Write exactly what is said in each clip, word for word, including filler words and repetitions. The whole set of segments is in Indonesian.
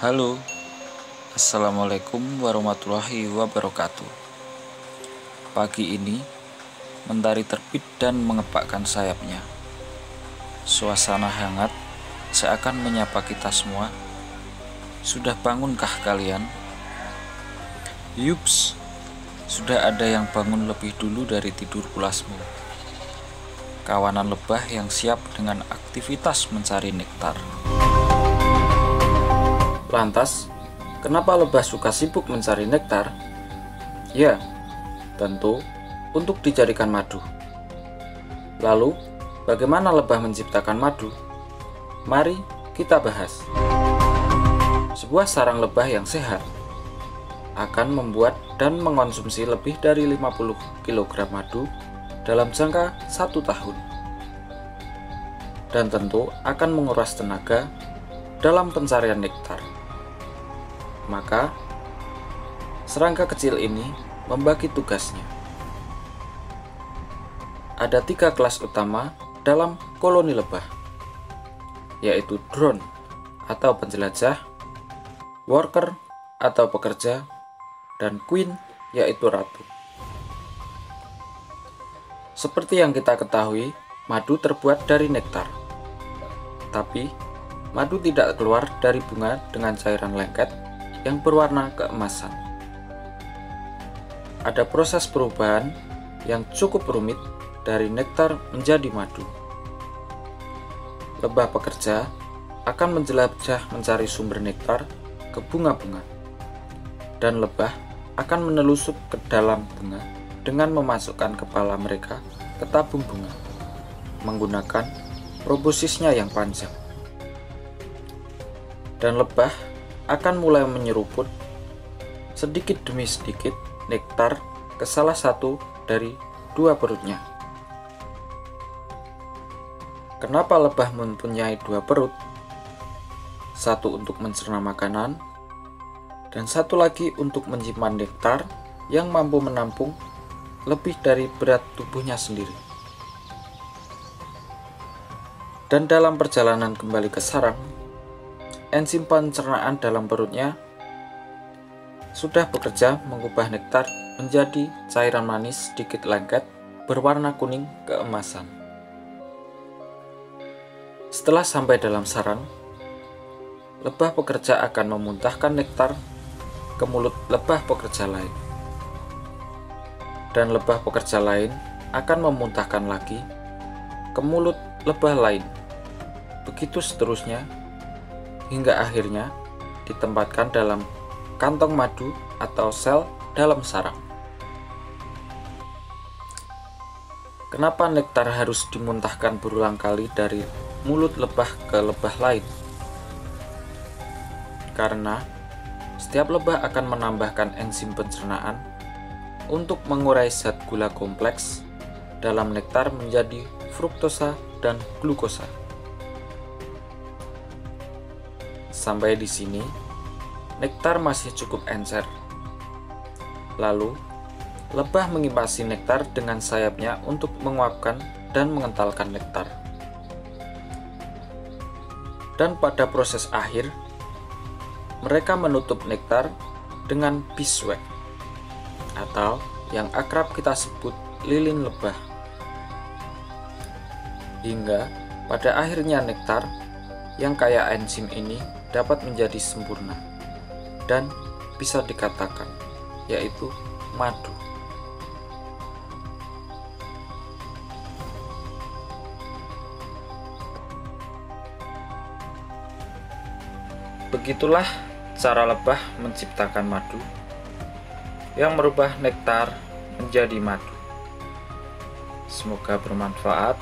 Halo, Assalamualaikum warahmatullahi wabarakatuh. Pagi ini, mentari terbit dan mengepakkan sayapnya. Suasana hangat seakan menyapa kita semua. Sudah bangunkah kalian? Yups, sudah ada yang bangun lebih dulu dari tidur pulasmu. Kawanan lebah yang siap dengan aktivitas mencari nektar. Lantas, kenapa lebah suka sibuk mencari nektar? Ya, tentu untuk dijadikan madu. Lalu, bagaimana lebah menciptakan madu? Mari kita bahas. Sebuah sarang lebah yang sehat akan membuat dan mengonsumsi lebih dari lima puluh kilogram madu dalam jangka satu tahun. Dan tentu akan menguras tenaga dalam pencarian nektar. Maka, serangga kecil ini membagi tugasnya. Ada tiga kelas utama dalam koloni lebah, yaitu drone atau penjelajah, worker atau pekerja, dan queen yaitu ratu. Seperti yang kita ketahui, madu terbuat dari nektar. Tapi, madu tidak keluar dari bunga dengan cairan lengket yang berwarna keemasan. Ada proses perubahan yang cukup rumit dari nektar menjadi madu. Lebah pekerja akan menjelajah mencari sumber nektar ke bunga-bunga, dan lebah akan menelusup ke dalam bunga dengan memasukkan kepala mereka ke tabung bunga menggunakan proboscisnya yang panjang. Dan lebah akan mulai menyeruput sedikit demi sedikit nektar ke salah satu dari dua perutnya. Kenapa lebah mempunyai dua perut? Satu untuk mencerna makanan, dan satu lagi untuk menyimpan nektar yang mampu menampung lebih dari berat tubuhnya sendiri. Dan dalam perjalanan kembali ke sarang, enzim pencernaan dalam perutnya sudah bekerja mengubah nektar menjadi cairan manis sedikit lengket berwarna kuning keemasan. Setelah sampai dalam sarang, lebah pekerja akan memuntahkan nektar ke mulut lebah pekerja lain. Dan lebah pekerja lain akan memuntahkan lagi ke mulut lebah lain. Begitu seterusnya, hingga akhirnya ditempatkan dalam kantong madu atau sel dalam sarang. Kenapa nektar harus dimuntahkan berulang kali dari mulut lebah ke lebah lain? Karena setiap lebah akan menambahkan enzim pencernaan untuk mengurai zat gula kompleks dalam nektar menjadi fruktosa dan glukosa. Sampai di sini, nektar masih cukup encer. Lalu, lebah mengimpasi nektar dengan sayapnya untuk menguapkan dan mengentalkan nektar. Dan pada proses akhir, mereka menutup nektar dengan beeswax, atau yang akrab kita sebut lilin lebah. Hingga pada akhirnya nektar yang kaya enzim ini dapat menjadi sempurna dan bisa dikatakan yaitu madu. Begitulah cara lebah menciptakan madu yang merubah nektar menjadi madu. Semoga bermanfaat.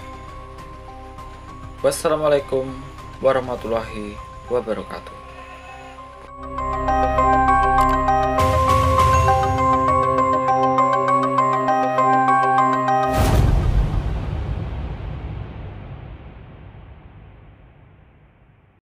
Wassalamualaikum warahmatullahi wabarakatuh.